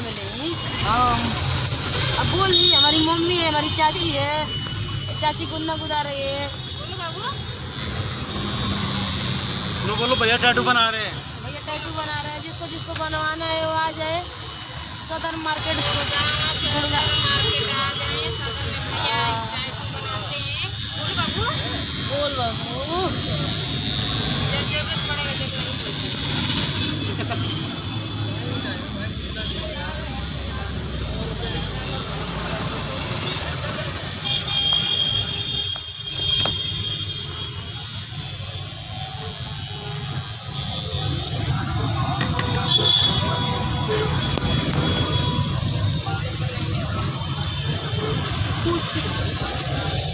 मिले। हाँ अब बोल रही हमारी मम्मी है, हमारी चाची है, चाची गुन्ना गुदा रही है। बोलो बाबू, बोलो भैया टैटू बना रहे हैं। भैया टैटू बना रहे हैं, जिसको जिसको बनवाना है वो आ जाए। सदर मार्केट आ जाए, सदर में भैया टैटू बनाते हैं। बोलो बाबू, बोल बाबू, जब जरूरत पड़ेगा जब खुशी